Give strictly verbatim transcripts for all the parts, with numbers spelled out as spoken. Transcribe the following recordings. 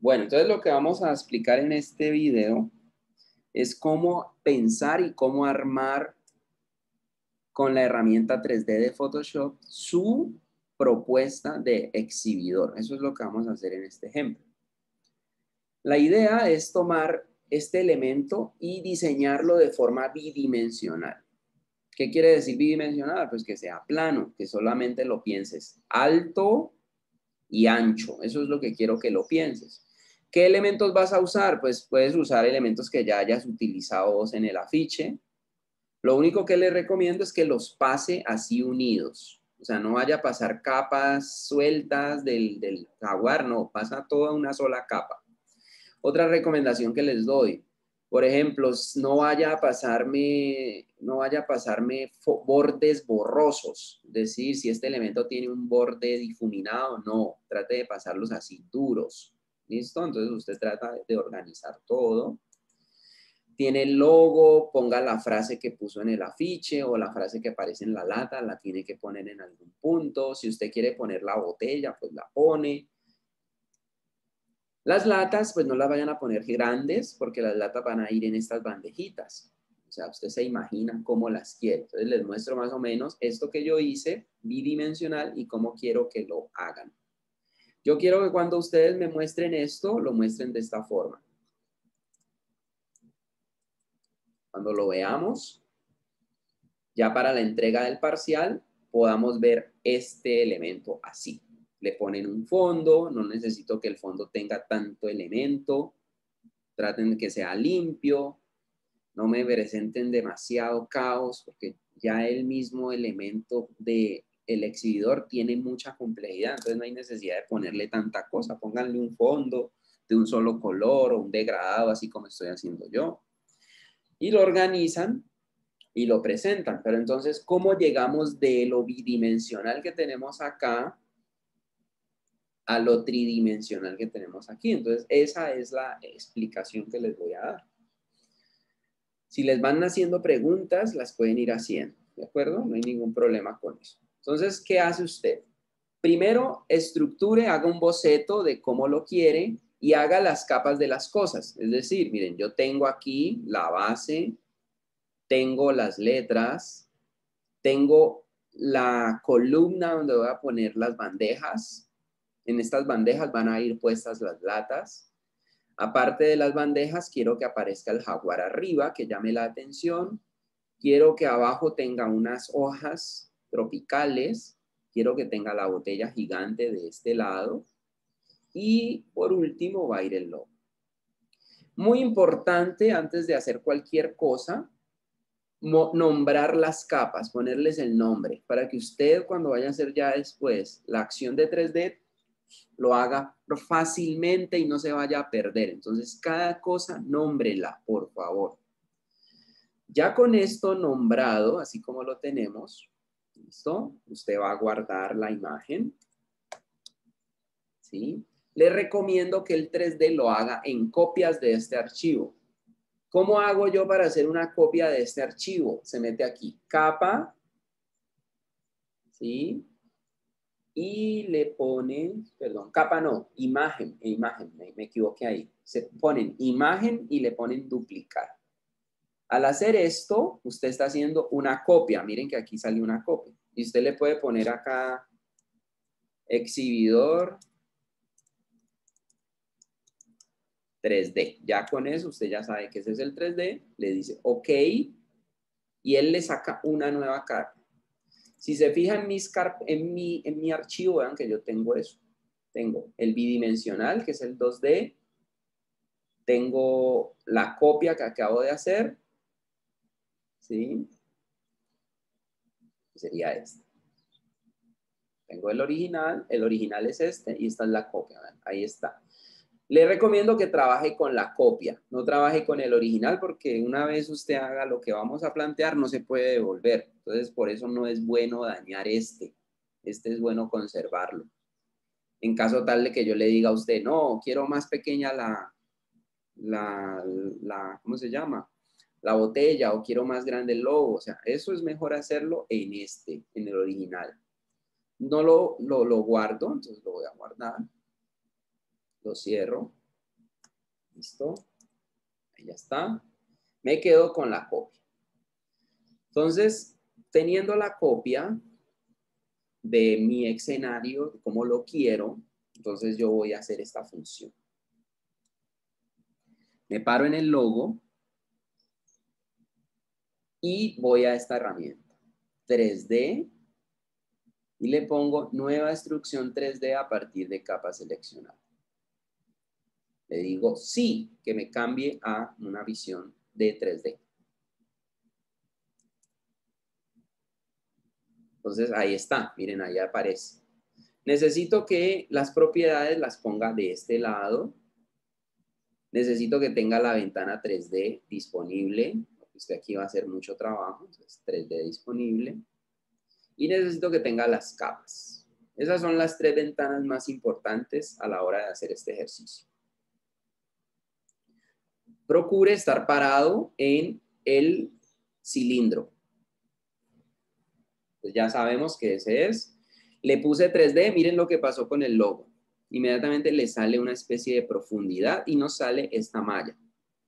Bueno, entonces lo que vamos a explicar en este video es cómo pensar y cómo armar con la herramienta tres D de Photoshop su propuesta de exhibidor. Eso es lo que vamos a hacer en este ejemplo. La idea es tomar este elemento y diseñarlo de forma bidimensional. ¿Qué quiere decir bidimensional? Pues que sea plano, que solamente lo pienses alto y ancho. Eso es lo que quiero que lo pienses. ¿Qué elementos vas a usar? Pues puedes usar elementos que ya hayas utilizado en el afiche. Lo único que les recomiendo es que los pase así unidos. O sea, no vaya a pasar capas sueltas del, del jaguar, no, pasa toda una sola capa. Otra recomendación que les doy, por ejemplo, no vaya a pasarme, no vaya a pasarme bordes borrosos. Es decir, si este elemento tiene un borde difuminado, no, trate de pasarlos así duros. ¿Listo? Entonces usted trata de organizar todo. Tiene el logo, ponga la frase que puso en el afiche o la frase que aparece en la lata, la tiene que poner en algún punto. Si usted quiere poner la botella, pues la pone. Las latas, pues no las vayan a poner grandes porque las latas van a ir en estas bandejitas. O sea, usted se imagina cómo las quiere. Entonces les muestro más o menos esto que yo hice, bidimensional, y cómo quiero que lo hagan. Yo quiero que cuando ustedes me muestren esto, lo muestren de esta forma. Cuando lo veamos, ya para la entrega del parcial, podamos ver este elemento así. Le ponen un fondo, no necesito que el fondo tenga tanto elemento. Traten de que sea limpio, no me presenten demasiado caos, porque ya el mismo elemento del exhibidor tiene mucha complejidad, entonces no hay necesidad de ponerle tanta cosa. Pónganle un fondo de un solo color o un degradado, así como estoy haciendo yo. Y lo organizan y lo presentan. Pero entonces, ¿cómo llegamos de lo bidimensional que tenemos acá a lo tridimensional que tenemos aquí? Entonces, esa es la explicación que les voy a dar. Si les van haciendo preguntas, las pueden ir haciendo, ¿de acuerdo? No hay ningún problema con eso. Entonces, ¿qué hace usted? Primero, estructure, haga un boceto de cómo lo quiere y haga las capas de las cosas. Es decir, miren, yo tengo aquí la base, tengo las letras, tengo la columna donde voy a poner las bandejas. En estas bandejas van a ir puestas las latas. Aparte de las bandejas, quiero que aparezca el jaguar arriba, que llame la atención. Quiero que abajo tenga unas hojas tropicales. Quiero que tenga la botella gigante de este lado. Y por último va a ir el logo. Muy importante, antes de hacer cualquier cosa, nombrar las capas, ponerles el nombre, para que usted cuando vaya a hacer ya después la acción de tres D, lo haga fácilmente y no se vaya a perder. Entonces, cada cosa, nómbrela, por favor. Ya con esto nombrado, así como lo tenemos, ¿listo? Usted va a guardar la imagen, ¿sí? Le recomiendo que el tres D lo haga en copias de este archivo. ¿Cómo hago yo para hacer una copia de este archivo? Se mete aquí, capa, ¿sí? Y le ponen, perdón, capa no, imagen, imagen, me, me equivoqué ahí. Se ponen imagen y le ponen duplicar. Al hacer esto, usted está haciendo una copia. Miren que aquí salió una copia. Y usted le puede poner acá exhibidor tres D. Ya con eso usted ya sabe que ese es el tres D. Le dice OK y él le saca una nueva carta. Si se fija en, mis en, mi, en mi archivo, vean que yo tengo eso. Tengo el bidimensional, que es el dos D. Tengo la copia que acabo de hacer. ¿Sí? Sería este. Tengo el original. El original es este y esta es la copia. ¿Ven? Ahí está. Le recomiendo que trabaje con la copia. No trabaje con el original porque una vez usted haga lo que vamos a plantear, no se puede devolver. Entonces, por eso no es bueno dañar este. Este es bueno conservarlo. En caso tal de que yo le diga a usted, no, quiero más pequeña la, la, la, ¿cómo se llama? La botella o quiero más grande el logo. O sea, eso es mejor hacerlo en este, en el original. No lo, lo, lo guardo, entonces lo voy a guardar. Lo cierro. ¿Listo? Ahí ya está. Me quedo con la copia. Entonces, teniendo la copia de mi escenario, como lo quiero, entonces yo voy a hacer esta función. Me paro en el logo y voy a esta herramienta, tres D, y le pongo nueva instrucción tres D a partir de capa seleccionada. Le digo sí, que me cambie a una visión de tres D. Entonces ahí está, miren, ahí aparece. Necesito que las propiedades las ponga de este lado. Necesito que tenga la ventana tres D disponible, porque aquí va a hacer mucho trabajo, entonces tres D disponible. Y necesito que tenga las capas. Esas son las tres ventanas más importantes a la hora de hacer este ejercicio. Procure estar parado en el cilindro. Pues ya sabemos que ese es. Le puse tres D, miren lo que pasó con el logo. Inmediatamente le sale una especie de profundidad y nos sale esta malla.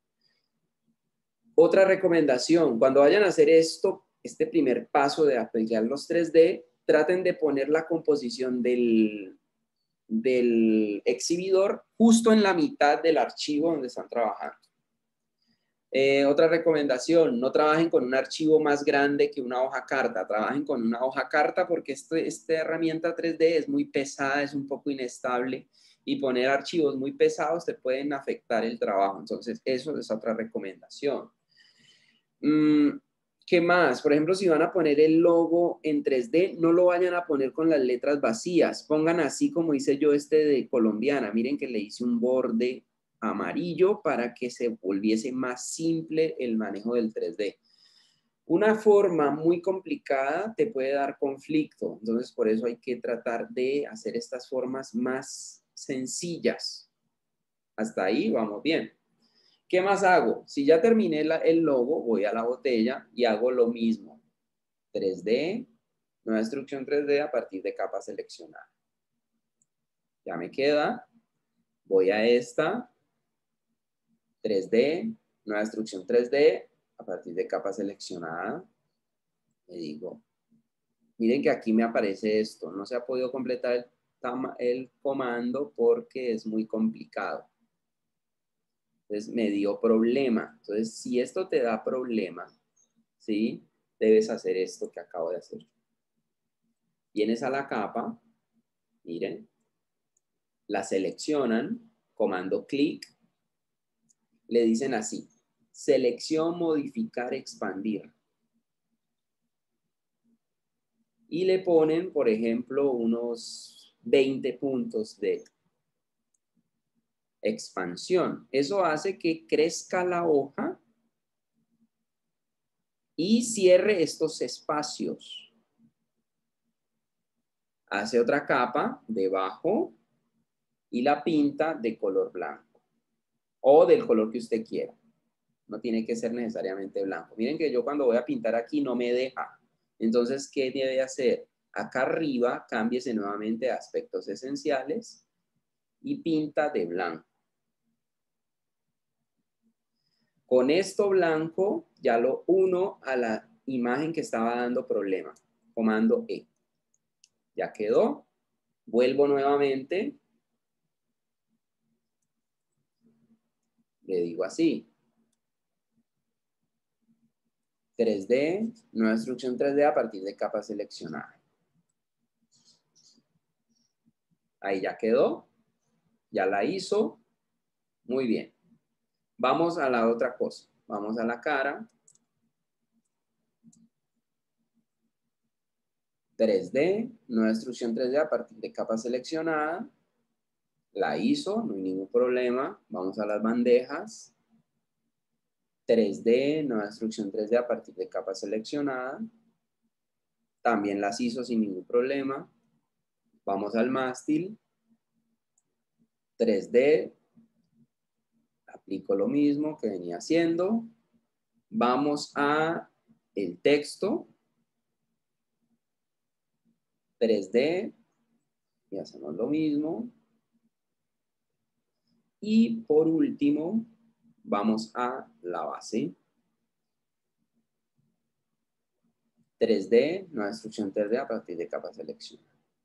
Otra recomendación, cuando vayan a hacer esto, este primer paso de aplicar los tres D, traten de poner la composición del, del exhibidor justo en la mitad del archivo donde están trabajando. Eh, otra recomendación, no trabajen con un archivo más grande que una hoja carta, trabajen con una hoja carta porque este, esta herramienta tres D es muy pesada, es un poco inestable y poner archivos muy pesados te pueden afectar el trabajo. Entonces, eso es otra recomendación. Mm, ¿Qué más? Por ejemplo, si van a poner el logo en tres D, no lo vayan a poner con las letras vacías. Pongan así como hice yo este de colombiana. Miren que le hice un borde amarillo para que se volviese más simple el manejo del tres D. Una forma muy complicada te puede dar conflicto. Entonces, por eso hay que tratar de hacer estas formas más sencillas. Hasta ahí vamos bien. ¿Qué más hago? Si ya terminé la, el logo, voy a la botella y hago lo mismo. tres D, nueva instrucción tres D a partir de capa seleccionada. Ya me queda. Voy a esta. tres D, nueva instrucción tres D a partir de capa seleccionada. Le digo, miren que aquí me aparece esto. No se ha podido completar el, el comando porque es muy complicado. Entonces me dio problema. Entonces, si esto te da problema, ¿sí? Debes hacer esto que acabo de hacer. Vienes a la capa, miren, la seleccionan, comando clic, le dicen así, selección, modificar, expandir. Y le ponen, por ejemplo, unos veinte puntos de expansión. Eso hace que crezca la hoja y cierre estos espacios. Hace otra capa debajo y la pinta de color blanco o del color que usted quiera. No tiene que ser necesariamente blanco. Miren que yo cuando voy a pintar aquí no me deja. Entonces, ¿qué debe hacer? Acá arriba, cámbiese nuevamente a aspectos esenciales y pinta de blanco. Con esto blanco ya lo uno a la imagen que estaba dando problema. Comando E. Ya quedó. Vuelvo nuevamente. Le digo así. tres D, nueva instrucción tres D a partir de capa seleccionada. Ahí ya quedó. Ya la hizo. Muy bien. Vamos a la otra cosa. Vamos a la cara. tres D, nueva instrucción tres D a partir de capa seleccionada. La hizo, no hay ningún problema. Vamos a las bandejas. tres D, nueva instrucción tres D a partir de capa seleccionada. También las hizo sin ningún problema. Vamos al mástil. tres D. Aplico lo mismo que venía haciendo. Vamos a el texto. tres D. Y hacemos lo mismo. Y por último, vamos a la base. tres D, nueva instrucción tres D a partir de capa selección.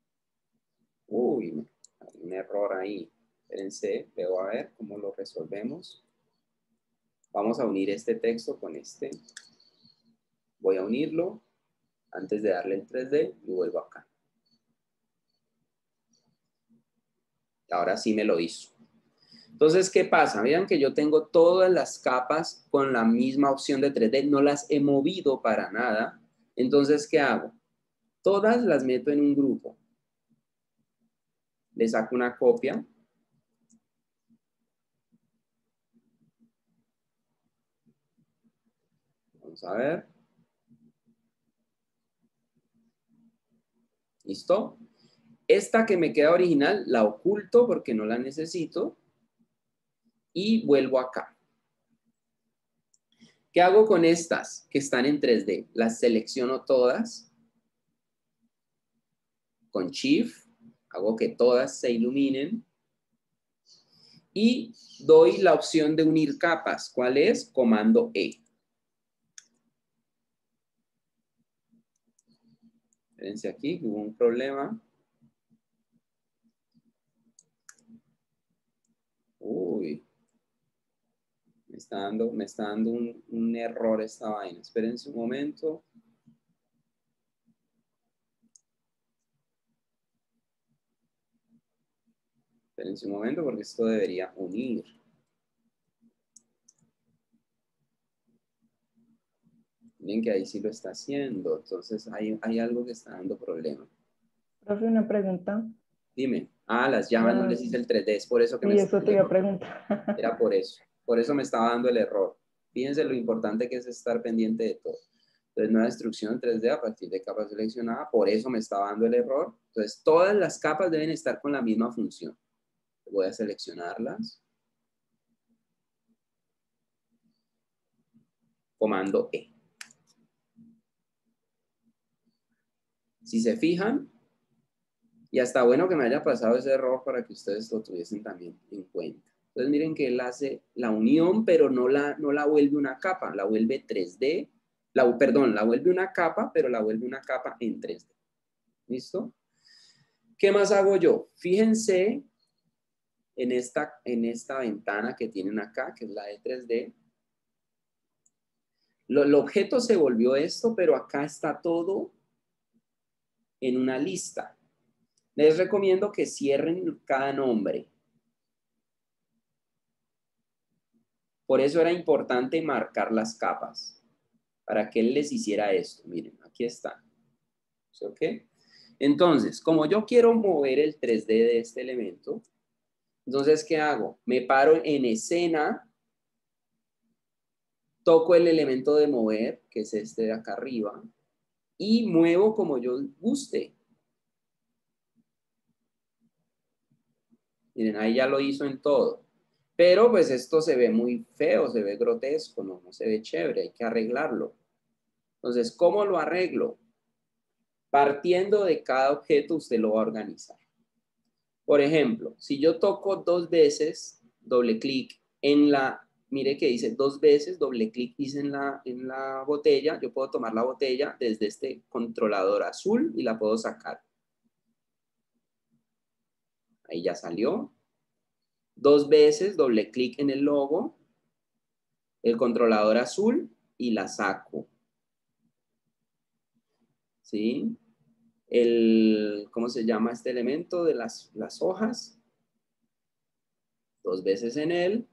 Uy, hay un error ahí. Espérense, veo a ver cómo lo resolvemos. Vamos a unir este texto con este. Voy a unirlo antes de darle el tres D y vuelvo acá. Ahora sí me lo hizo. Entonces, ¿qué pasa? Miren que yo tengo todas las capas con la misma opción de tres D. No las he movido para nada. Entonces, ¿qué hago? Todas las meto en un grupo. Le saco una copia. Vamos a ver. ¿Listo? Esta que me queda original la oculto porque no la necesito. Y vuelvo acá. ¿Qué hago con estas que están en tres D? Las selecciono todas. Con Shift. Hago que todas se iluminen. Y doy la opción de unir capas. ¿Cuál es? Comando E. Fíjense aquí, hubo un problema. Uy. Me está dando, me está dando un, un error esta vaina. Espérense un momento. Espérense un momento porque esto debería unir. Miren que ahí sí lo está haciendo. Entonces hay, hay algo que está dando problema. Profe, una pregunta. Dime. Ah, las llamas no les hice el tres D. Es por eso que me Sí, está eso dando te el iba a error. preguntar. Era por eso. Por eso me estaba dando el error. Fíjense lo importante que es estar pendiente de todo. Entonces, nueva instrucción tres D a partir de capa seleccionada. Por eso me estaba dando el error. Entonces, todas las capas deben estar con la misma función. Voy a seleccionarlas. Comando E. Si se fijan, y hasta bueno que me haya pasado ese error para que ustedes lo tuviesen también en cuenta. Entonces miren que él hace la unión, pero no la, no la vuelve una capa, la vuelve tres D. La, perdón, la vuelve una capa, pero la vuelve una capa en tres D. ¿Listo? ¿Qué más hago yo? Fíjense en esta, en esta ventana que tienen acá, que es la de tres D. Lo, el objeto se volvió esto, pero acá está todo en una lista. Les recomiendo que cierren cada nombre. Por eso era importante marcar las capas, para que él les hiciera esto. Miren, aquí está. ¿Ok? Entonces, como yo quiero mover el tres D de este elemento, entonces, ¿qué hago? Me paro en escena, toco el elemento de mover, que es este de acá arriba, y muevo como yo guste. Miren, ahí ya lo hizo en todo. Pero pues esto se ve muy feo, se ve grotesco, no, no se ve chévere, hay que arreglarlo. Entonces, ¿cómo lo arreglo? Partiendo de cada objeto, usted lo va a organizar. Por ejemplo, si yo toco dos veces, doble clic en la, mire que dice dos veces, doble clic hice en la, en la botella, yo puedo tomar la botella desde este controlador azul y la puedo sacar. Ahí ya salió. Dos veces, doble clic en el logo, el controlador azul y la saco. ¿Sí? El, ¿cómo se llama este elemento de las, las hojas? Dos veces en él.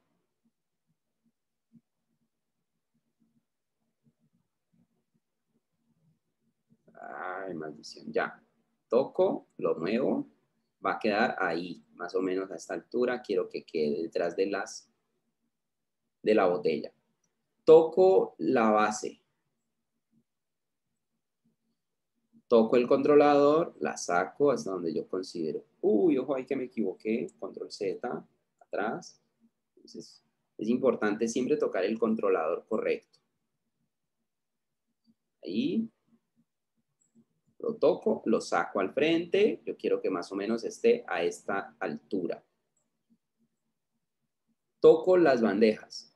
Ay, maldición, ya. Toco, lo muevo, va a quedar ahí, más o menos a esta altura. Quiero que quede detrás de las, de la botella. Toco la base. Toco el controlador, la saco hasta donde yo considero. Uy, ojo, ahí que me equivoqué. Control Z, atrás. Entonces, es importante siempre tocar el controlador correcto. Ahí. Lo toco, lo saco al frente. Yo quiero que más o menos esté a esta altura. Toco las bandejas.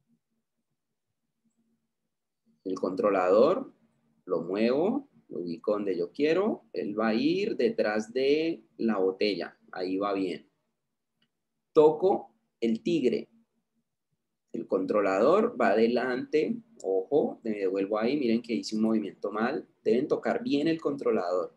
El controlador lo muevo, lo ubico donde yo quiero. Él va a ir detrás de la botella. Ahí va bien. Toco el tigre. El controlador va adelante. Ojo, me devuelvo ahí. Miren que hice un movimiento mal. Deben tocar bien el controlador.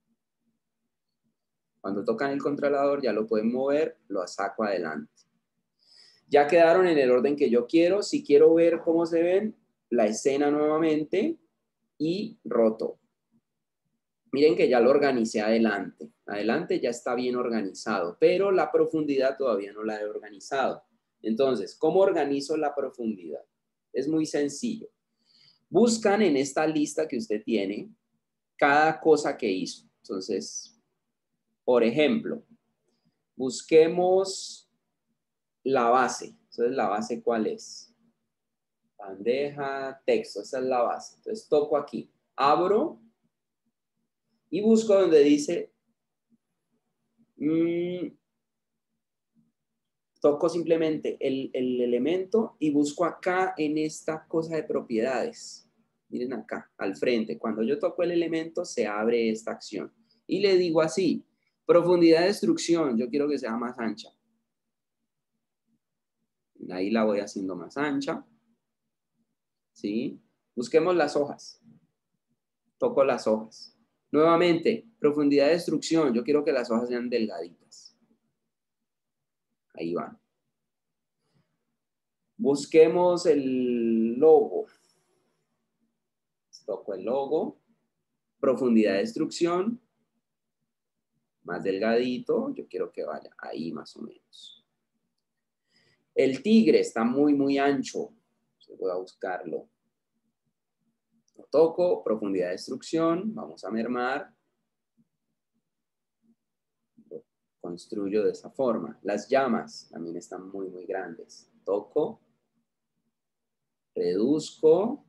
Cuando tocan el controlador ya lo pueden mover, lo saco adelante. Ya quedaron en el orden que yo quiero. Si quiero ver cómo se ven, la escena nuevamente y roto. Miren que ya lo organicé adelante. Adelante ya está bien organizado, pero la profundidad todavía no la he organizado. Entonces, ¿cómo organizo la profundidad? Es muy sencillo. Buscan en esta lista que usted tiene cada cosa que hizo. Entonces, por ejemplo, busquemos la base. Entonces, ¿la base cuál es? Bandeja, texto. Esa es la base. Entonces, toco aquí. Abro y busco donde dice... Mmm, toco simplemente el, el elemento y busco acá en esta cosa de propiedades. Miren acá, al frente. Cuando yo toco el elemento, se abre esta acción. Y le digo así, profundidad de destrucción, yo quiero que sea más ancha. Ahí la voy haciendo más ancha. ¿Sí? Busquemos las hojas. Toco las hojas. Nuevamente, profundidad de destrucción, yo quiero que las hojas sean delgaditas. Ahí van. Busquemos el logo. Toco el logo. Profundidad de destrucción. Más delgadito. Yo quiero que vaya ahí más o menos. El tigre está muy, muy ancho. Entonces voy a buscarlo. Lo toco. Profundidad de destrucción. Vamos a mermar. Lo construyo de esa forma. Las llamas también están muy, muy grandes. Toco. Reduzco.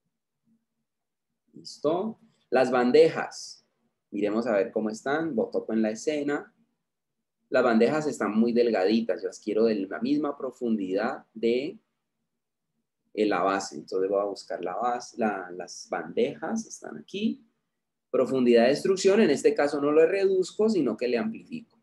Listo. Las bandejas. Miremos a ver cómo están. Toco en la escena. Las bandejas están muy delgaditas. Yo las quiero de la misma profundidad de la base. Entonces voy a buscar la base. La, las bandejas están aquí. Profundidad de destrucción. En este caso no lo reduzco, sino que le amplifico.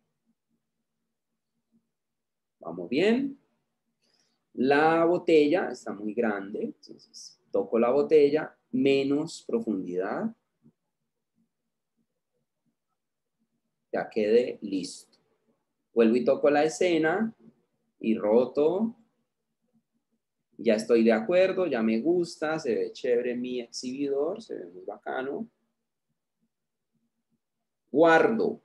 Vamos bien. La botella está muy grande. Entonces toco la botella. Menos profundidad. Ya quedé listo. Vuelvo y toco la escena y roto. Ya estoy de acuerdo, ya me gusta, se ve chévere mi exhibidor, se ve muy bacano. Guardo.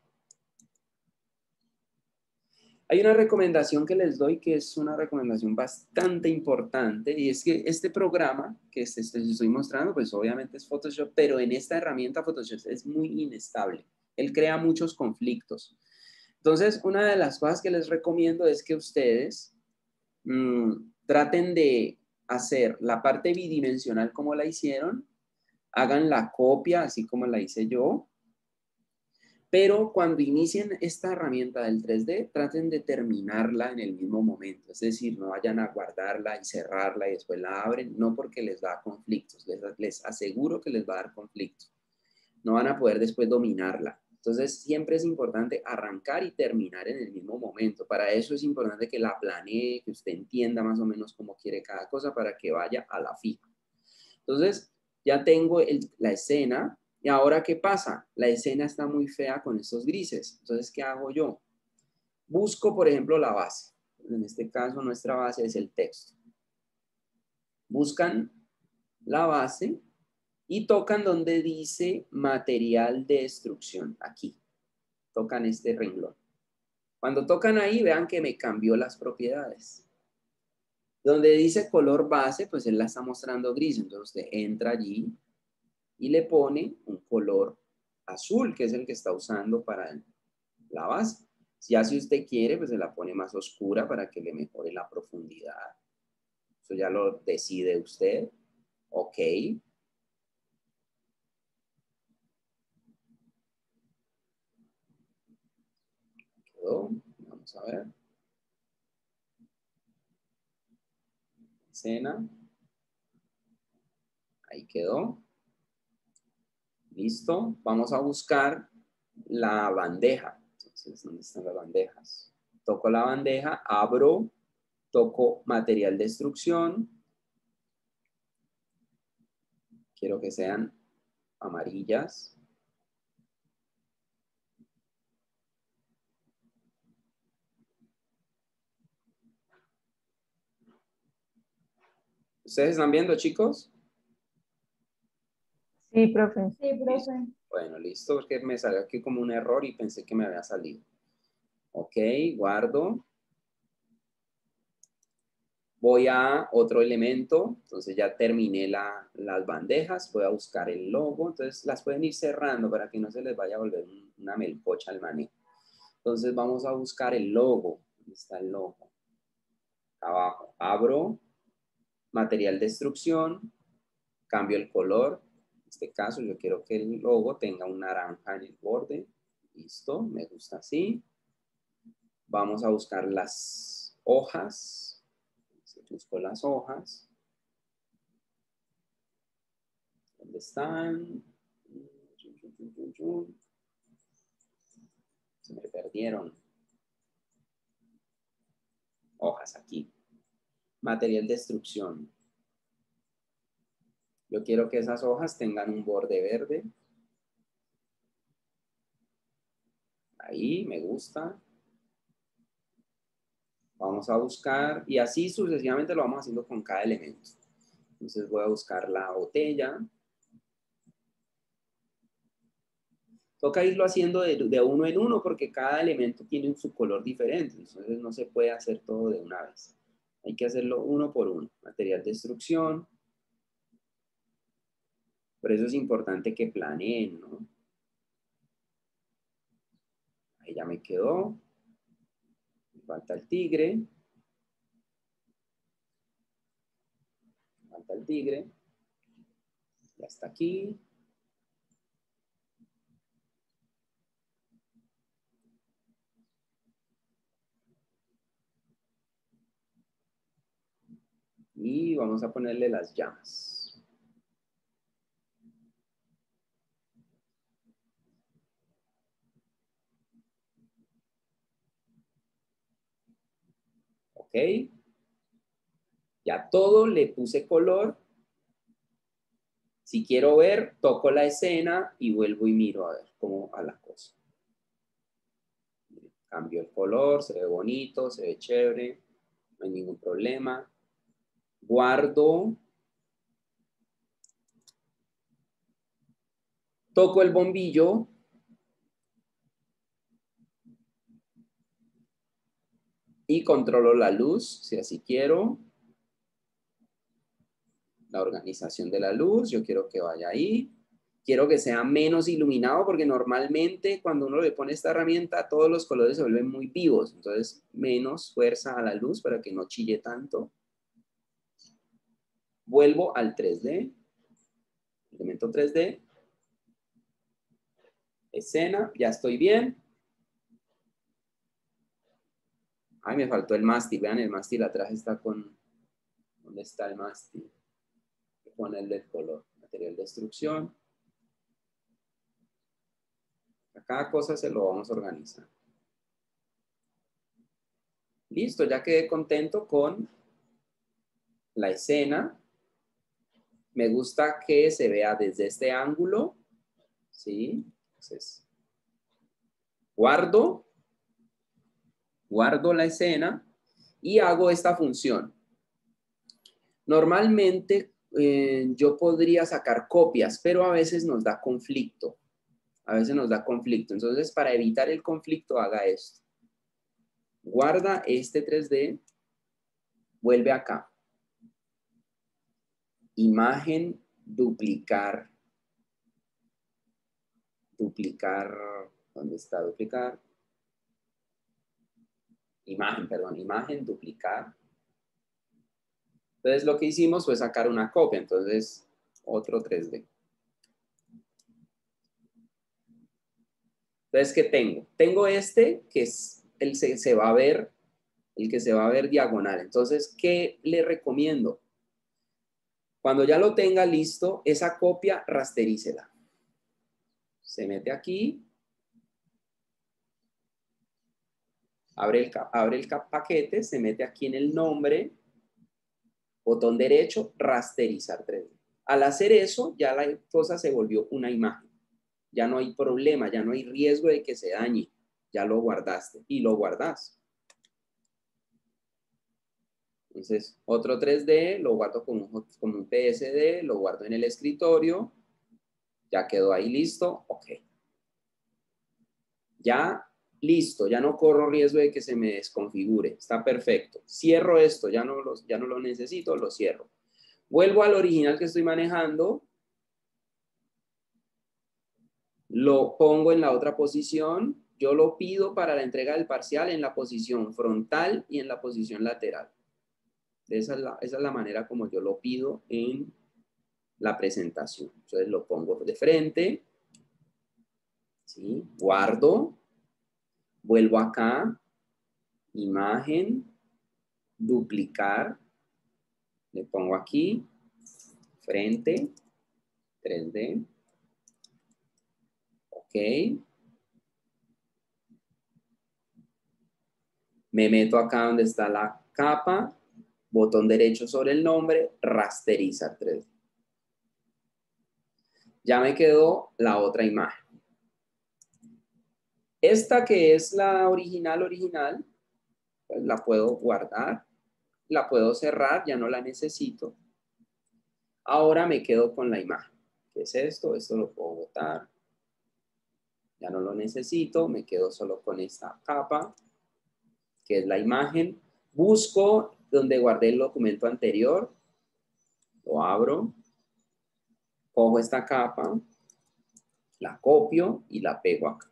Hay una recomendación que les doy que es una recomendación bastante importante y es que este programa que les estoy mostrando, pues obviamente es Photoshop, pero en esta herramienta Photoshop es muy inestable. Él crea muchos conflictos. Entonces, una de las cosas que les recomiendo es que ustedes mmm, traten de hacer la parte bidimensional como la hicieron, hagan la copia así como la hice yo, pero cuando inicien esta herramienta del tres D, traten de terminarla en el mismo momento, es decir, no vayan a guardarla y cerrarla y después la abren, no porque les da conflictos, les, les aseguro que les va a dar conflictos, no van a poder después dominarla. Entonces, siempre es importante arrancar y terminar en el mismo momento. Para eso es importante que la planee, que usted entienda más o menos cómo quiere cada cosa para que vaya a la fija. Entonces, ya tengo el, la escena. ¿Y ahora qué pasa? La escena está muy fea con estos grises. Entonces, ¿qué hago yo? Busco, por ejemplo, la base. En este caso, nuestra base es el texto. Buscan la base y tocan donde dice material de destrucción. Aquí. Tocan este renglón. Cuando tocan ahí, vean que me cambió las propiedades. Donde dice color base, pues él la está mostrando gris. Entonces usted entra allí y le pone un color azul, que es el que está usando para la base. Ya si usted quiere, pues se la pone más oscura para que le mejore la profundidad. Eso ya lo decide usted. Ok. Quedó. Vamos a ver. escena. Ahí quedó. Listo. Vamos a buscar la bandeja. Entonces, ¿dónde están las bandejas? Toco la bandeja, abro, toco material de extrusión. Quiero que sean amarillas. ¿Ustedes están viendo, chicos? Sí, profe. Sí, profe. Bueno, listo, porque me salió aquí como un error y pensé que me había salido. Ok, guardo. Voy a otro elemento, entonces ya terminé la, las bandejas, voy a buscar el logo, entonces las pueden ir cerrando para que no se les vaya a volver un, una melcocha al manejo. Entonces vamos a buscar el logo. ¿Dónde está el logo? Abajo, abro, material de extrusión, cambio el color. En este caso yo quiero que el logo tenga un naranja en el borde. Listo, me gusta así. Vamos a buscar las hojas. Busco las hojas. ¿Dónde están? Se me perdieron. Hojas aquí. Material de extrusión. Yo quiero que esas hojas tengan un borde verde. Ahí, me gusta. Vamos a buscar, y así sucesivamente lo vamos haciendo con cada elemento. Entonces voy a buscar la botella. Toca irlo haciendo de, de uno en uno porque cada elemento tiene su color diferente. Entonces no se puede hacer todo de una vez. Hay que hacerlo uno por uno. Material de extrusión. Por eso es importante que planeen, ¿no? Ahí ya me quedó. Me falta el tigre. Me falta el tigre. Ya está aquí. Y vamos a ponerle las llamas. ¿Ok? Ya todo le puse color. Si quiero ver, toco la escena y vuelvo y miro a ver cómo va la cosa. Cambio el color, se ve bonito, se ve chévere, no hay ningún problema. Guardo. Toco el bombillo. Y controlo la luz, si así quiero. La organización de la luz, yo quiero que vaya ahí. Quiero que sea menos iluminado porque normalmente cuando uno le pone esta herramienta todos los colores se vuelven muy vivos. Entonces menos fuerza a la luz para que no chille tanto. Vuelvo al tres D. Elemento tres D. Escena, ya estoy bien. Ay, me faltó el mástil. Vean, el mástil atrás está con... ¿Dónde está el mástil? Voy a ponerle el color. Material de extrusión. A cada cosa se lo vamos a organizar. Listo, ya quedé contento con la escena. Me gusta que se vea desde este ángulo. ¿Sí? Entonces, guardo. Guardo la escena y hago esta función. Normalmente eh, yo podría sacar copias, pero a veces nos da conflicto. A veces nos da conflicto. Entonces, para evitar el conflicto, haga esto. Guarda este tres D. Vuelve acá. Imagen, duplicar. Duplicar. ¿Dónde está duplicar? Imagen, perdón. Imagen, duplicar. Entonces, lo que hicimos fue sacar una copia. Entonces, otro tres D. Entonces, ¿qué tengo? Tengo este que es el se, se va a ver, el que se va a ver diagonal. Entonces, ¿qué le recomiendo? Cuando ya lo tenga listo, esa copia rasterícela. Se mete aquí. Abre el, abre el paquete, se mete aquí en el nombre, botón derecho, rasterizar tres D. Al hacer eso, ya la cosa se volvió una imagen. Ya no hay problema, ya no hay riesgo de que se dañe. Ya lo guardaste y lo guardas. Entonces, otro tres D, lo guardo como un, como un P S D, lo guardo en el escritorio. Ya quedó ahí listo. Ok. Ya listo, ya no corro riesgo de que se me desconfigure. Está perfecto. Cierro esto, ya no, lo, ya no lo necesito, lo cierro. Vuelvo al original que estoy manejando. Lo pongo en la otra posición. Yo lo pido para la entrega del parcial en la posición frontal y en la posición lateral. Esa es la, esa es la manera como yo lo pido en la presentación. Entonces lo pongo de frente. ¿Sí? Guardo. Vuelvo acá. Imagen. Duplicar. Le pongo aquí. Frente. tres D. Ok. Me meto acá donde está la capa. Botón derecho sobre el nombre. Rasterizar tres D. Ya me quedó la otra imagen. Esta que es la original original, pues la puedo guardar. La puedo cerrar, ya no la necesito. Ahora me quedo con la imagen. ¿Qué es esto? Esto lo puedo botar. Ya no lo necesito, me quedo solo con esta capa, que es la imagen. Busco donde guardé el documento anterior. Lo abro. Cojo esta capa, la copio y la pego acá.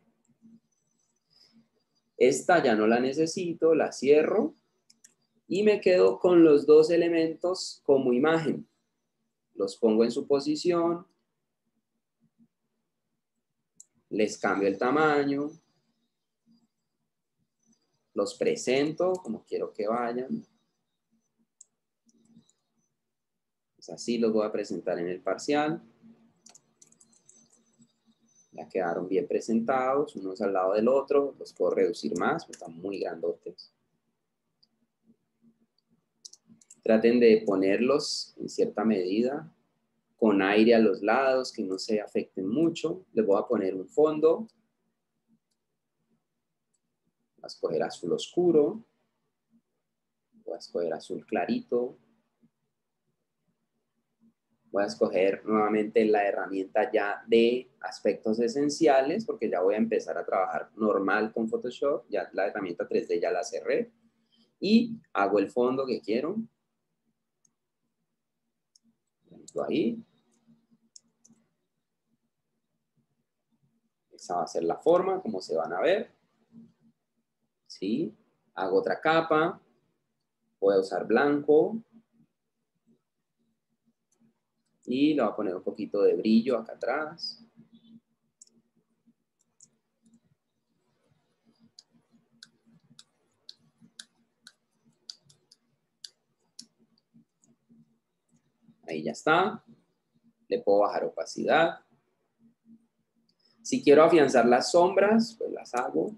Esta ya no la necesito, la cierro. Y me quedo con los dos elementos como imagen. Los pongo en su posición. Les cambio el tamaño. Los presento como quiero que vayan. Pues así los voy a presentar en el parcial. Ya quedaron bien presentados, unos al lado del otro. Los puedo reducir más, porque están muy grandotes. Traten de ponerlos en cierta medida, con aire a los lados, que no se afecten mucho. Les voy a poner un fondo. Voy a escoger azul oscuro. Voy a escoger azul clarito. Voy a escoger nuevamente la herramienta ya de aspectos esenciales, porque ya voy a empezar a trabajar normal con Photoshop. Ya la herramienta tres D ya la cerré. Y hago el fondo que quiero. Ahí. Esa va a ser la forma, como se van a ver. ¿Sí? Hago otra capa. Voy a usar blanco. Y le voy a poner un poquito de brillo acá atrás. Ahí ya está. Le puedo bajar opacidad. Si quiero afianzar las sombras, pues las hago.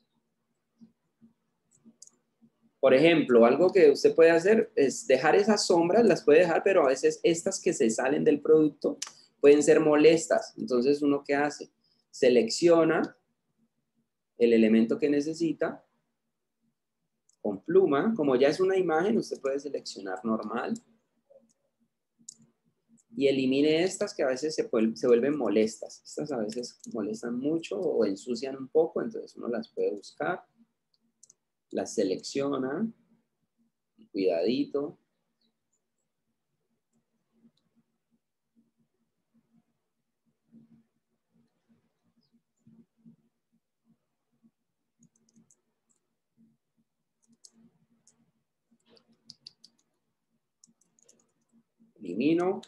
Por ejemplo, algo que usted puede hacer es dejar esas sombras, las puede dejar, pero a veces estas que se salen del producto pueden ser molestas. Entonces, ¿uno qué hace? Selecciona el elemento que necesita con pluma. Como ya es una imagen, usted puede seleccionar normal. Y elimine estas que a veces se, se vuelven molestas. Estas a veces molestan mucho o ensucian un poco, entonces uno las puede buscar. Las selecciona. Cuidadito. Elimino.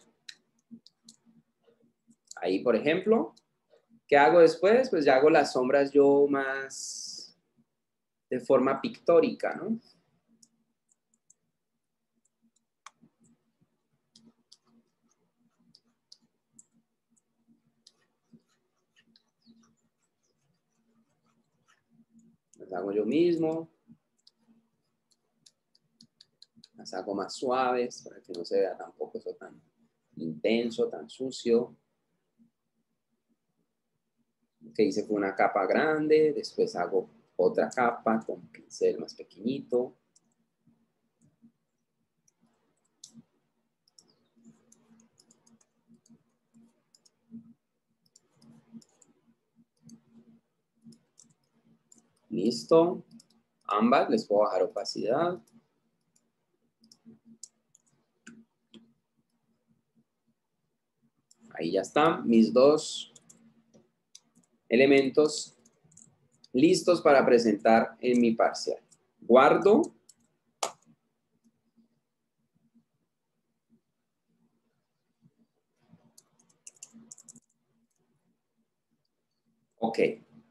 Ahí, por ejemplo, ¿qué hago después? Pues ya hago las sombras yo más de forma pictórica, ¿no? Las hago yo mismo. Las hago más suaves para que no se vea tampoco eso tan intenso, tan sucio. Lo que hice fue una capa grande, después hago otra capa con pincel más pequeñito. Listo. Ambas les puedo bajar opacidad. Ahí ya están mis dos elementos listos para presentar en mi parcial. Guardo. Ok.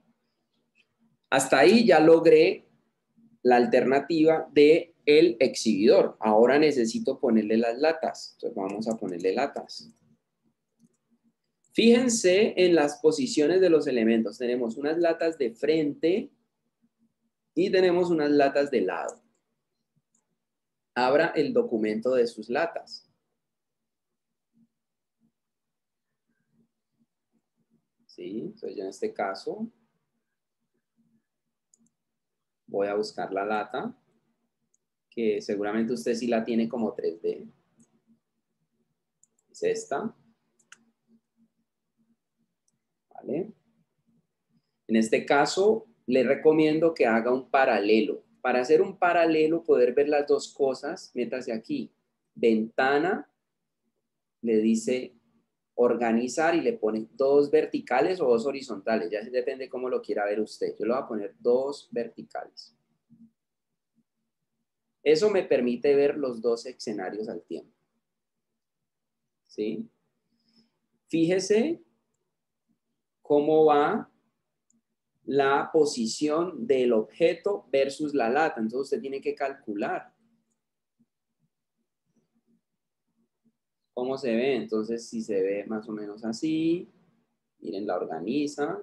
Hasta ahí ya logré la alternativa de el exhibidor. Ahora necesito ponerle las latas. Entonces vamos a ponerle latas. Fíjense en las posiciones de los elementos. Tenemos unas latas de frente y tenemos unas latas de lado. Abra el documento de sus latas. ¿Sí? Entonces yo en este caso voy a buscar la lata, que seguramente usted sí la tiene como tres D. Es esta. ¿Vale? En este caso, le recomiendo que haga un paralelo. Para hacer un paralelo, poder ver las dos cosas, métase aquí. Ventana, le dice organizar y le pone dos verticales o dos horizontales. Ya depende cómo lo quiera ver usted. Yo le voy a poner dos verticales. Eso me permite ver los dos escenarios al tiempo. ¿Sí? Fíjese cómo va la posición del objeto versus la lata. Entonces usted tiene que calcular cómo se ve. Entonces si se ve más o menos así, miren, la organiza.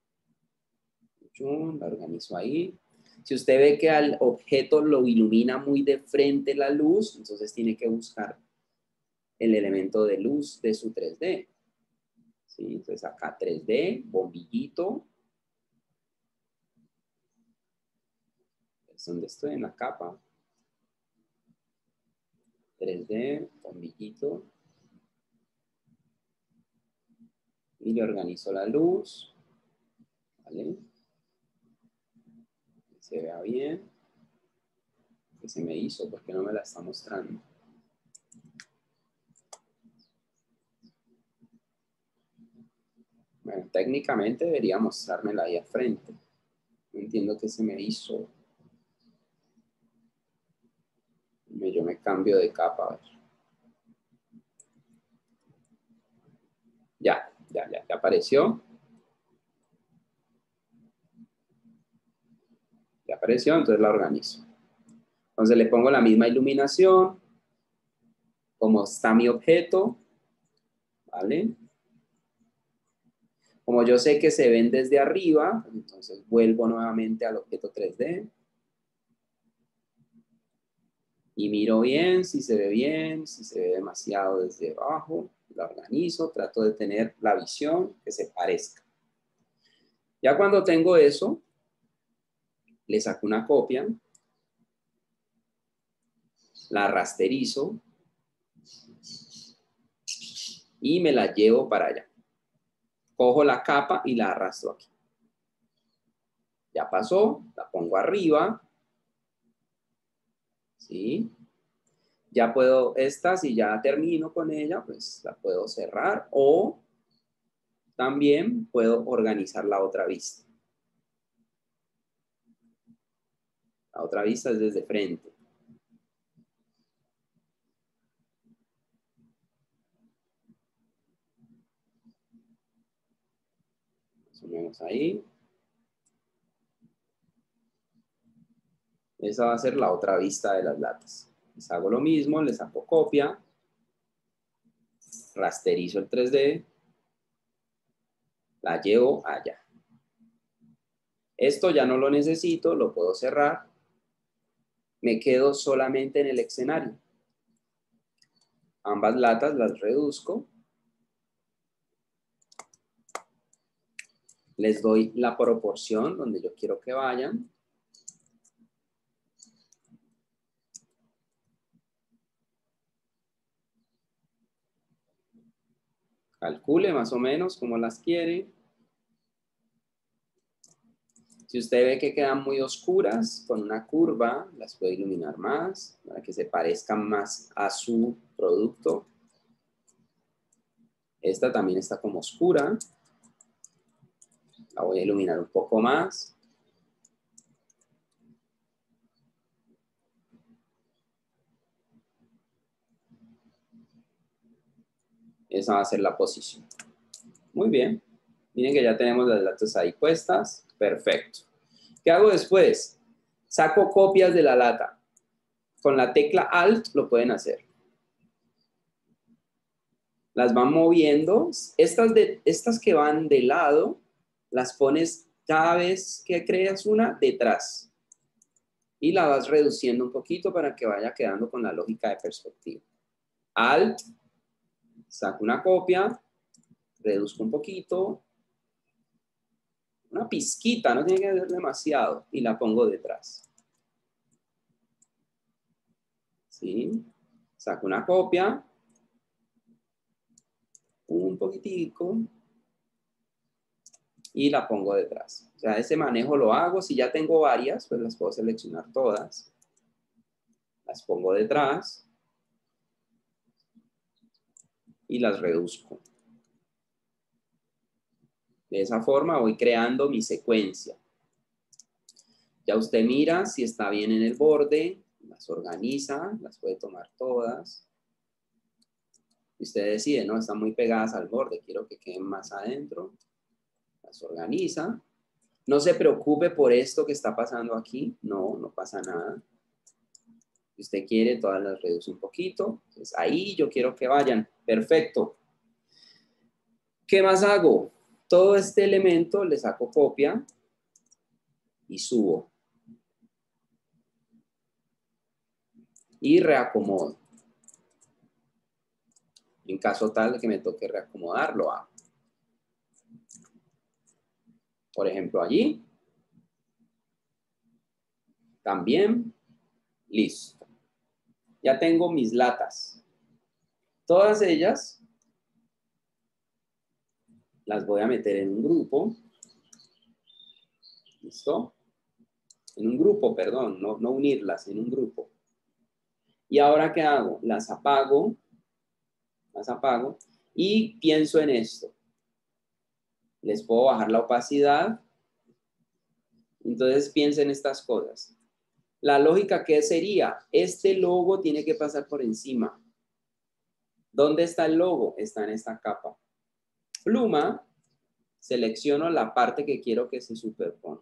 La organizo ahí. Si usted ve que al objeto lo ilumina muy de frente la luz, entonces tiene que buscar el elemento de luz de su tres D. ¿Sí? Entonces acá tres D, bombillito. Es donde estoy, en la capa. tres D, bombillito. Y le organizo la luz. ¿Vale? Que se vea bien. ¿Qué se me hizo? ¿Por qué no me la está mostrando? Bueno, técnicamente debería mostrármela ahí al frente. No entiendo qué se me hizo. Yo me cambio de capa. A ver. Ya, ya, ya, ya apareció. Ya apareció, entonces la organizo. Entonces le pongo la misma iluminación, como está mi objeto, ¿vale? Como yo sé que se ven desde arriba, entonces vuelvo nuevamente al objeto tres D. Y miro bien, si se ve bien, si se ve demasiado desde abajo, la organizo, trato de tener la visión que se parezca. Ya cuando tengo eso, le saco una copia, la rasterizo y me la llevo para allá. Cojo la capa y la arrastro aquí. Ya pasó, la pongo arriba. ¿Sí? Ya puedo, esta, si ya termino con ella, pues la puedo cerrar o también puedo organizar la otra vista. La otra vista es desde frente. Más o menos ahí. Esa va a ser la otra vista de las latas. Les hago lo mismo, les saco copia, rasterizo el tres D, la llevo allá. Esto ya no lo necesito, lo puedo cerrar. Me quedo solamente en el escenario. Ambas latas las reduzco. Les doy la proporción donde yo quiero que vayan. Calcule más o menos cómo las quiere. Si usted ve que quedan muy oscuras, con una curva las puede iluminar más para que se parezcan más a su producto. Esta también está como oscura. La voy a iluminar un poco más. Esa va a ser la posición. Muy bien. Miren que ya tenemos las latas ahí puestas. Perfecto. ¿Qué hago después? Saco copias de la lata. Con la tecla Alt lo pueden hacer. Las van moviendo. Estas, de, estas que van de lado, las pones cada vez que creas una detrás. Y la vas reduciendo un poquito para que vaya quedando con la lógica de perspectiva. Alt, saco una copia, reduzco un poquito, una pizquita, no tiene que ser demasiado, y la pongo detrás. ¿Sí? Saco una copia, un poquitico, y la pongo detrás. O sea, ese manejo lo hago. Si ya tengo varias, pues las puedo seleccionar todas. Las pongo detrás y las reduzco. De esa forma voy creando mi secuencia. Ya usted mira si está bien en el borde, las organiza, las puede tomar todas. Y usted decide, no, están muy pegadas al borde, quiero que queden más adentro. Las organiza. No se preocupe por esto que está pasando aquí. No, no pasa nada. Si usted quiere, todas las reduce un poquito. Entonces, ahí yo quiero que vayan. Perfecto. ¿Qué más hago? Todo este elemento le saco copia y subo. Y reacomodo. En caso tal de que me toque reacomodar, lo hago. Por ejemplo, allí. También. Listo. Ya tengo mis latas. Todas ellas las voy a meter en un grupo. ¿Listo? En un grupo, perdón, no, no unirlas, en un grupo. Y ahora, ¿qué hago? Las apago. Las apago. Y pienso en esto. Les puedo bajar la opacidad. Entonces piensen estas cosas. La lógica, ¿qué sería? Este logo tiene que pasar por encima. ¿Dónde está el logo? Está en esta capa. Pluma, selecciono la parte que quiero que se superponga.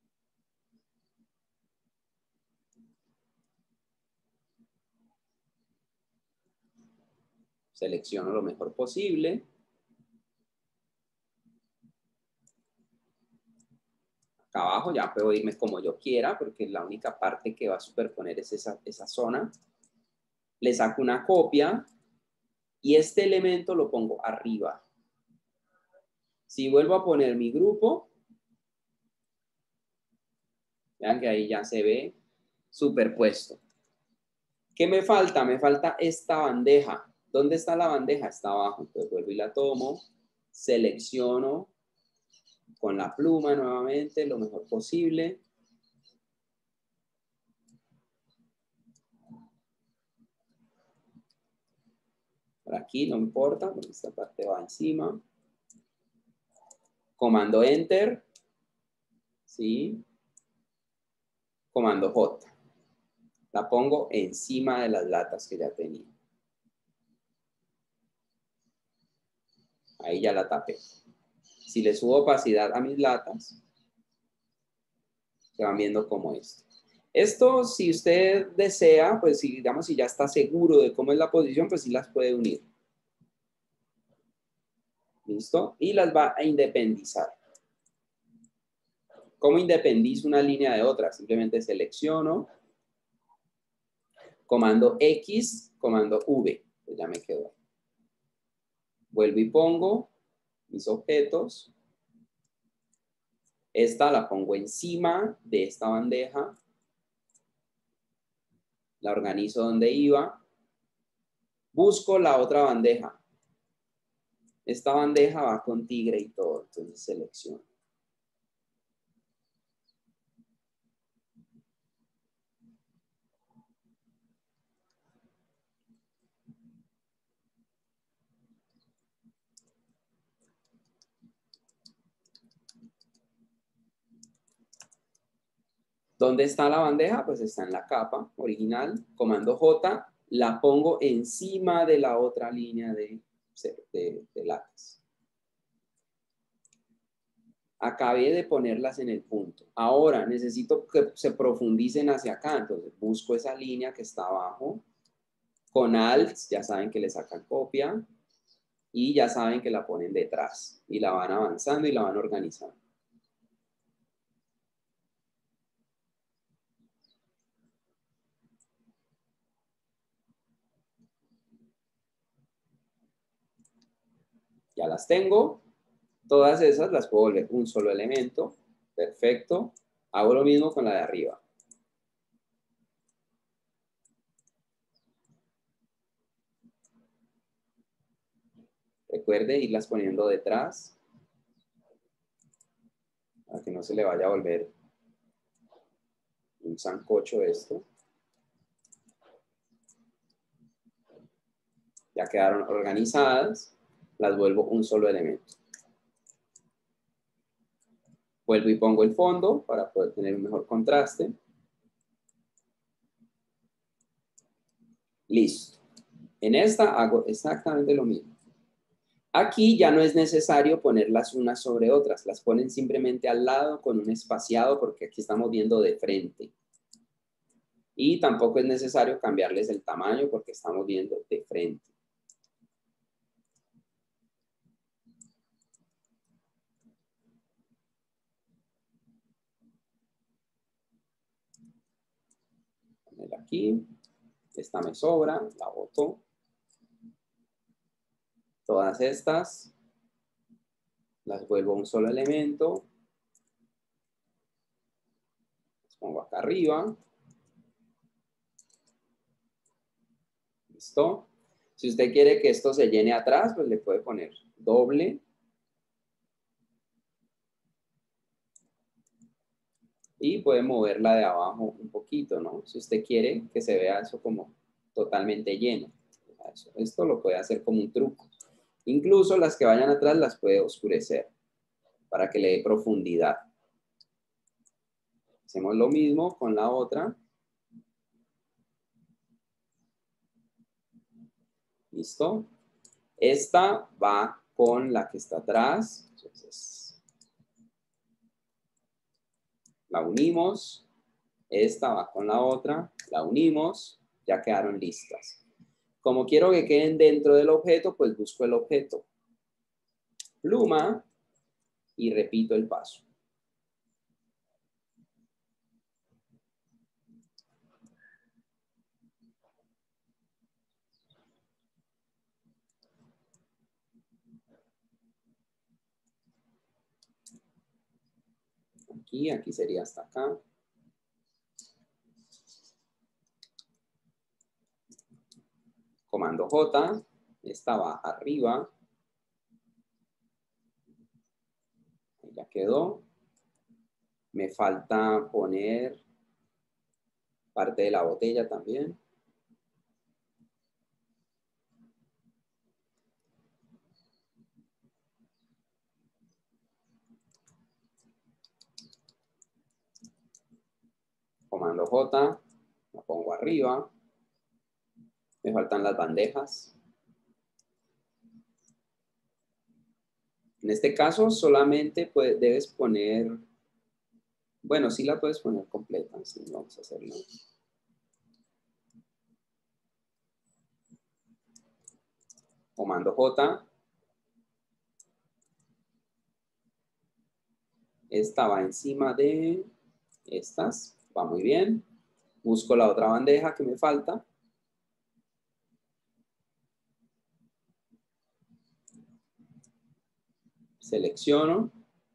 Selecciono lo mejor posible. Acá abajo ya puedo irme como yo quiera, porque la única parte que va a superponer es esa, esa zona. Le saco una copia y este elemento lo pongo arriba. Si vuelvo a poner mi grupo, vean que ahí ya se ve superpuesto. ¿Qué me falta? Me falta esta bandeja. ¿Dónde está la bandeja? Está abajo. Entonces vuelvo y la tomo, selecciono con la pluma nuevamente lo mejor posible. Por aquí no importa, porque esta parte va encima. Comando Enter. ¿Sí? Comando J. La pongo encima de las latas que ya tenía. Ahí ya la tapé. Si le subo opacidad a mis latas, se van viendo como esto. Esto, si usted desea, pues si, digamos, si ya está seguro de cómo es la posición, pues sí las puede unir. ¿Listo? Y las va a independizar. ¿Cómo independizo una línea de otra? Simplemente selecciono, comando X, comando V, pues ya me quedó. Vuelvo y pongo mis objetos. Esta la pongo encima de esta bandeja. La organizo donde iba. Busco la otra bandeja. Esta bandeja va con tigre y todo, entonces selecciono. ¿Dónde está la bandeja? Pues está en la capa original. Comando J, la pongo encima de la otra línea de, de, de látex. Acabé de ponerlas en el punto. Ahora necesito que se profundicen hacia acá. Entonces busco esa línea que está abajo. Con Alt, ya saben que le sacan copia. Y ya saben que la ponen detrás. Y la van avanzando y la van organizando. Ya las tengo. Todas esas las puedo volver un solo elemento. Perfecto. Hago lo mismo con la de arriba. Recuerde irlas poniendo detrás para que no se le vaya a volver un sancocho esto. Ya quedaron organizadas. Las vuelvo un solo elemento. Vuelvo y pongo el fondo para poder tener un mejor contraste. Listo. En esta hago exactamente lo mismo. Aquí ya no es necesario ponerlas unas sobre otras. Las ponen simplemente al lado con un espaciado porque aquí estamos viendo de frente. Y tampoco es necesario cambiarles el tamaño porque estamos viendo de frente. Poner aquí. Esta me sobra, la boto. Todas estas las vuelvo a un solo elemento. Las pongo acá arriba. ¿Listo? Si usted quiere que esto se llene atrás, pues le puede poner doble. Y puede moverla de abajo un poquito, ¿no? Si usted quiere que se vea eso como totalmente lleno. Esto lo puede hacer como un truco. Incluso las que vayan atrás las puede oscurecer para que le dé profundidad. Hacemos lo mismo con la otra. ¿Listo? Esta va con la que está atrás. Entonces, la unimos. Esta va con la otra. La unimos. Ya quedaron listas. Como quiero que queden dentro del objeto, pues busco el objeto. Pluma. Y repito el paso. Aquí, aquí sería hasta acá. Comando J, esta va arriba. Ya quedó. Me falta poner parte de la botella también. Comando J, la pongo arriba. Me faltan las bandejas. En este caso solamente puedes, debes poner, bueno, sí la puedes poner completa, sí, vamos a hacerlo. Comando J. Esta va encima de estas. Va muy bien. Busco la otra bandeja que me falta. Selecciono.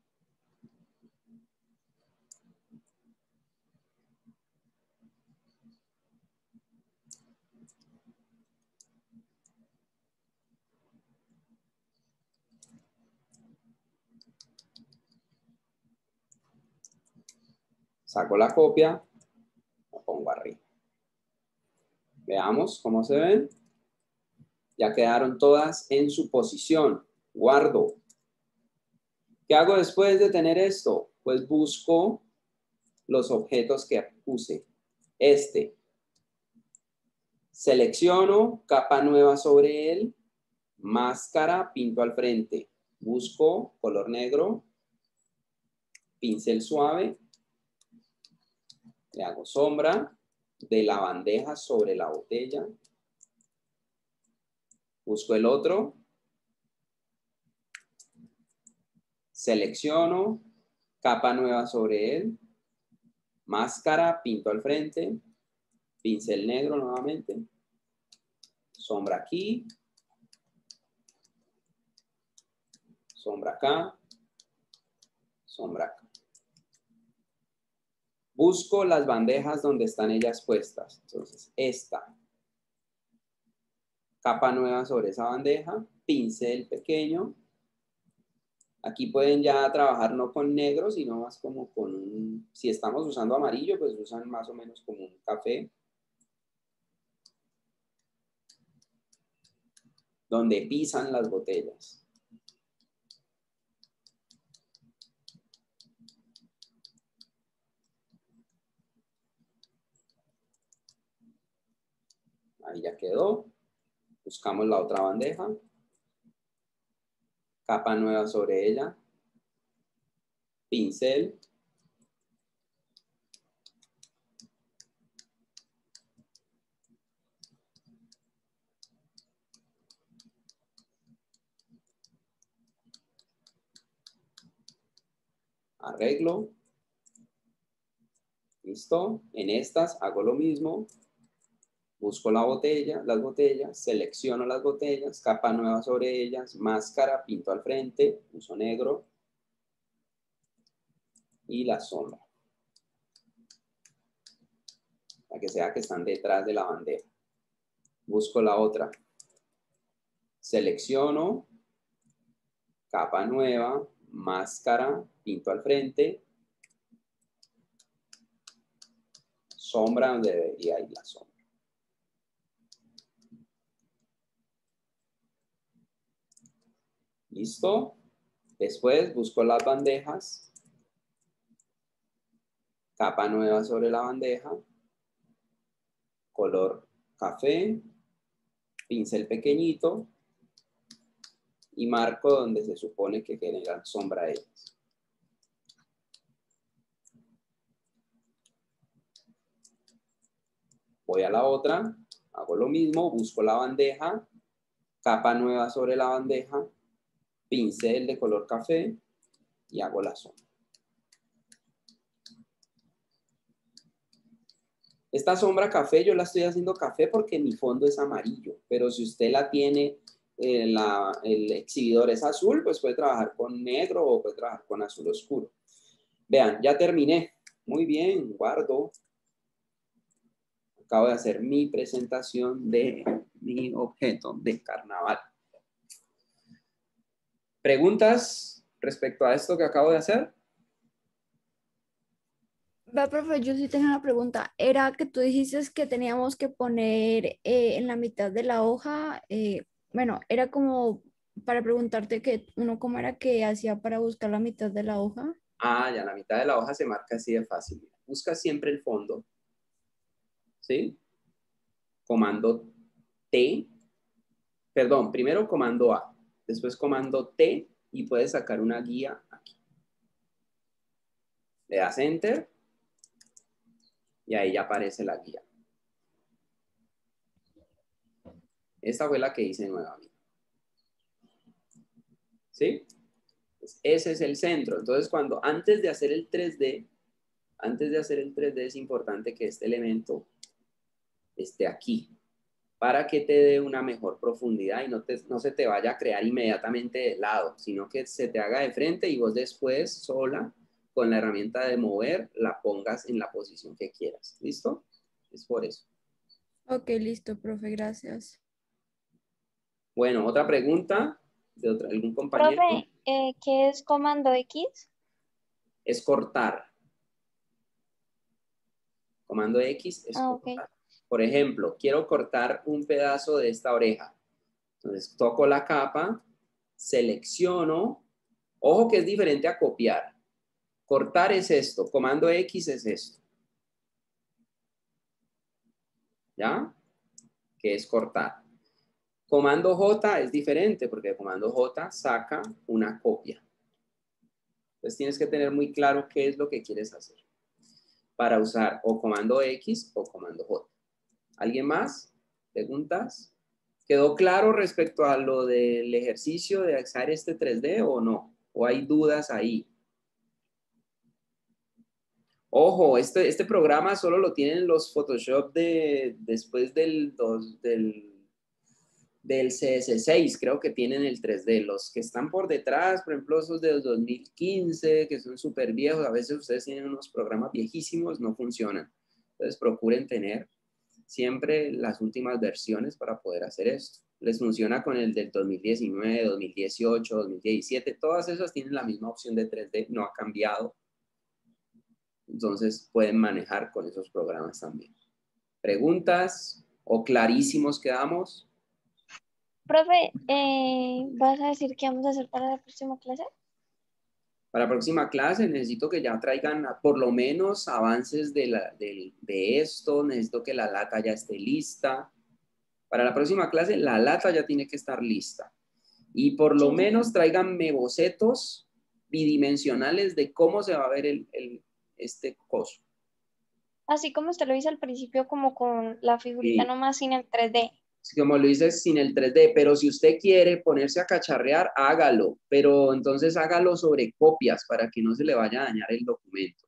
Saco la copia, la pongo arriba. Veamos cómo se ven. Ya quedaron todas en su posición. Guardo. ¿Qué hago después de tener esto? Pues busco los objetos que puse. Este. Selecciono, capa nueva sobre él, máscara, pinto al frente. Busco color negro, pincel suave, le hago sombra de la bandeja sobre la botella. Busco el otro. Selecciono, capa nueva sobre él, máscara, pinto al frente, pincel negro nuevamente, sombra aquí, sombra acá, sombra acá. Busco las bandejas donde están ellas puestas. Entonces, esta. Capa nueva sobre esa bandeja, pincel pequeño. Aquí pueden ya trabajar no con negro, sino más como con un... Si estamos usando amarillo, pues usan más o menos como un café. Donde pisan las botellas. Ahí ya quedó. Buscamos la otra bandeja. Capa nueva sobre ella. Pincel. Arreglo. Listo. En estas hago lo mismo. Busco la botella, las botellas, selecciono las botellas, capa nueva sobre ellas, máscara, pinto al frente, uso negro y la sombra. Para que sea que están detrás de la bandeja. Busco la otra. Selecciono, capa nueva, máscara, pinto al frente, sombra donde debería ir la sombra. ¿Listo? Después busco las bandejas, capa nueva sobre la bandeja, color café, pincel pequeñito y marco donde se supone que generan sombra ellas. Voy a la otra, hago lo mismo, busco la bandeja, capa nueva sobre la bandeja, pincel de color café y hago la sombra. Esta sombra café yo la estoy haciendo café porque mi fondo es amarillo, pero si usted la tiene, eh, la, el exhibidor es azul, pues puede trabajar con negro o puede trabajar con azul oscuro. Vean, ya terminé. Muy bien, guardo. Acabo de hacer mi presentación de mi objeto de carnaval. ¿Preguntas respecto a esto que acabo de hacer? Va, profe, yo sí tengo una pregunta. Era que tú dijiste que teníamos que poner eh, en la mitad de la hoja, eh, bueno, era como para preguntarte que uno cómo era que hacía para buscar la mitad de la hoja. Ah, ya la mitad de la hoja se marca así de fácil. Busca siempre el fondo. ¿Sí? Comando T. Perdón, primero comando A. Después comando T y puedes sacar una guía aquí. Le das Enter y ahí ya aparece la guía. Esta fue la que hice nuevamente. ¿Sí? Pues ese es el centro. Entonces, cuando antes de hacer el tres D, antes de hacer el tres D es importante que este elemento esté aquí para que te dé una mejor profundidad y no, te, no se te vaya a crear inmediatamente de lado, sino que se te haga de frente y vos después sola, con la herramienta de mover, la pongas en la posición que quieras. ¿Listo? Es por eso. Ok, listo, profe, gracias. Bueno, otra pregunta de otro, algún compañero. Profe, eh, ¿qué es comando X? Es cortar. Comando X es Ah, ok. cortar. Por ejemplo, quiero cortar un pedazo de esta oreja. Entonces, toco la capa, selecciono. Ojo que es diferente a copiar. Cortar es esto. Comando X es esto. ¿Ya? Que es cortar. Comando J es diferente porque comando J saca una copia. Entonces tienes que tener muy claro qué es lo que quieres hacer para usar o comando X o comando J. ¿Alguien más? ¿Preguntas? ¿Quedó claro respecto a lo del ejercicio de usar este tres D o no? ¿O hay dudas ahí? Ojo, este, este programa solo lo tienen los Photoshop de, después del, dos, del, del C S seis, creo que tienen el tres D. Los que están por detrás, por ejemplo, esos de dos mil quince, que son súper viejos, a veces ustedes tienen unos programas viejísimos, no funcionan. Entonces procuren tener siempre las últimas versiones para poder hacer esto. Les funciona con el del dos mil diecinueve, dos mil dieciocho, dos mil diecisiete, todas esas tienen la misma opción de tres D, no ha cambiado. Entonces pueden manejar con esos programas también. ¿Preguntas o clarísimos quedamos? Profe, eh, ¿vas a decir qué vamos a hacer para la próxima clase? Para la próxima clase necesito que ya traigan por lo menos avances de, la, de, de esto, necesito que la lata ya esté lista. Para la próxima clase la lata ya tiene que estar lista. Y por lo Sí. menos tráiganme bocetos bidimensionales de cómo se va a ver el, el, este coso. Así como usted lo hizo al principio, como con la figurita Sí. nomás sin el tres D. Como lo hice sin el tres D, pero si usted quiere ponerse a cacharrear, hágalo, pero entonces hágalo sobre copias para que no se le vaya a dañar el documento.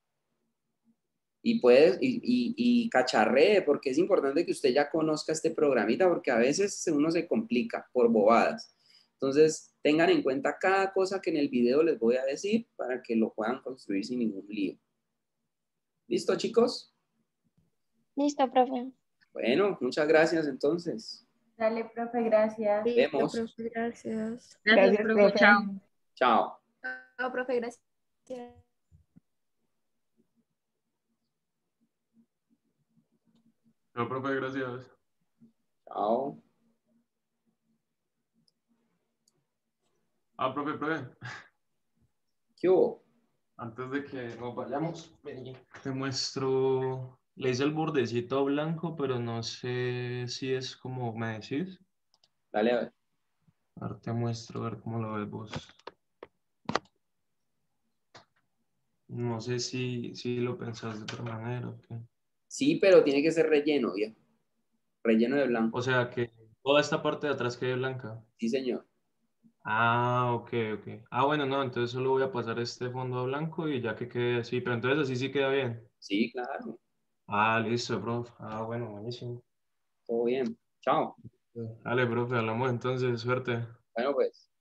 Y puedes, y, y, y cacharree, porque es importante que usted ya conozca este programita, porque a veces uno se complica por bobadas. Entonces, tengan en cuenta cada cosa que en el video les voy a decir para que lo puedan construir sin ningún lío. ¿Listo, chicos? Listo, profe. Bueno, muchas gracias entonces. Dale, profe, gracias. Listo, Vemos. profe, gracias. Gracias, profe. Chao. Chao. Chao, profe, gracias. No, profe, gracias. Chao. Ah, profe, profe. ¿Qué hubo? Antes de que nos vayamos, vení, te muestro. Le hice el bordecito blanco, pero no sé si es como me decís. Dale a ver. Ahora te muestro, a ver cómo lo ves vos. No sé si, si lo pensás de otra manera o qué. Sí, pero tiene que ser relleno, viejo. Relleno de blanco. O sea que toda esta parte de atrás quede blanca. Sí, señor. Ah, ok, ok. Ah, bueno, no, entonces solo voy a pasar este fondo a blanco y ya que quede así, pero entonces así sí queda bien. Sí, claro. Ah, listo, profe. Ah, bueno, buenísimo. Todo bien. Chao. Dale, profe, hablamos entonces, suerte. Bueno, pues.